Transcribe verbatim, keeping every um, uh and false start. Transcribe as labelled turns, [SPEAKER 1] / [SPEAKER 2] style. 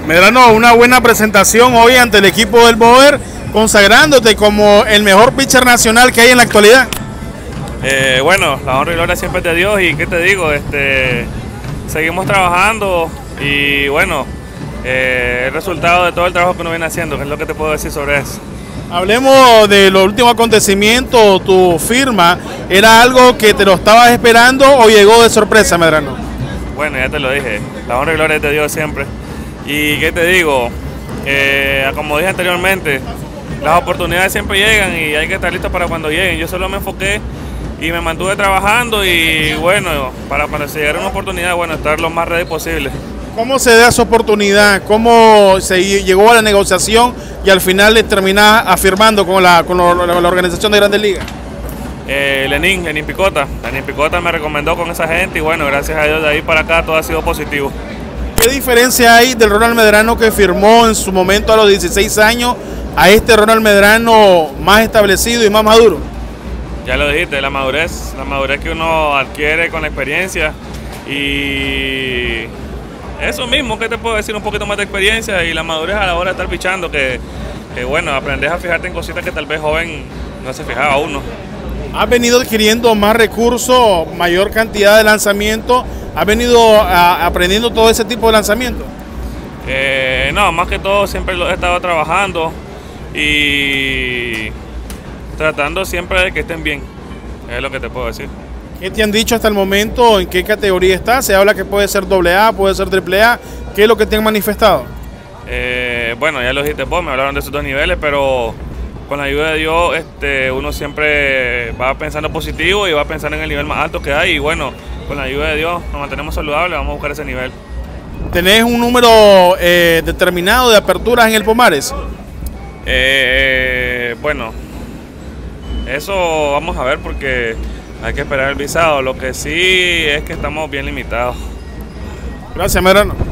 [SPEAKER 1] Medrano, una buena presentación hoy ante el equipo del Boer, consagrándote como el mejor pitcher nacional que hay en la actualidad.
[SPEAKER 2] Eh, bueno, la honra y gloria siempre es de Dios y qué te digo, este, seguimos trabajando y bueno, eh, el resultado de todo el trabajo que uno viene haciendo, que es lo que te puedo decir sobre eso.
[SPEAKER 1] Hablemos de los últimos acontecimientos, tu firma, ¿era algo que te lo estabas esperando o llegó de sorpresa, Medrano?
[SPEAKER 2] Bueno, ya te lo dije, la honra y gloria es de Dios siempre. Y qué te digo, eh, como dije anteriormente, las oportunidades siempre llegan y hay que estar listos para cuando lleguen. Yo solo me enfoqué y me mantuve trabajando y bueno, para cuando se llegara una oportunidad, bueno, estar lo más ready posible.
[SPEAKER 1] ¿Cómo se da esa oportunidad? ¿Cómo se llegó a la negociación y al final le terminás afirmando con la, con la, la organización de Grandes Ligas?
[SPEAKER 2] Eh, Lenín, Lenín Picota. Lenín Picota me recomendó con esa gente y bueno, gracias a Dios de ahí para acá todo ha sido positivo.
[SPEAKER 1] ¿Qué diferencia hay del Ronald Medrano que firmó en su momento a los dieciséis años a este Ronald Medrano más establecido y más maduro?
[SPEAKER 2] Ya lo dijiste, la madurez, la madurez que uno adquiere con la experiencia y eso mismo, que te puedo decir, un poquito más de experiencia y la madurez a la hora de estar pichando, que, que bueno, aprendes a fijarte en cositas que tal vez joven no se fijaba uno.
[SPEAKER 1] ¿Has venido adquiriendo más recursos, mayor cantidad de lanzamientos? ¿Has venido a, aprendiendo todo ese tipo de lanzamientos?
[SPEAKER 2] Eh, no, más que todo siempre lo he estado trabajando y tratando siempre de que estén bien, es lo que te puedo decir.
[SPEAKER 1] ¿Qué te han dicho hasta el momento? ¿En qué categoría está? Se habla que puede ser doble A, puede ser triple A. ¿Qué es lo que te han manifestado?
[SPEAKER 2] Eh, bueno, ya lo dijiste vos, me hablaron de esos dos niveles, pero con la ayuda de Dios este, uno siempre va pensando positivo y va pensando en el nivel más alto que hay y bueno, con la ayuda de Dios nos mantenemos saludables, vamos a buscar ese nivel.
[SPEAKER 1] ¿Tenés un número eh, determinado de aperturas en el Pomares?
[SPEAKER 2] Eh, bueno, eso vamos a ver porque hay que esperar el visado. Lo que sí es que estamos bien limitados.
[SPEAKER 1] Gracias, Medrano.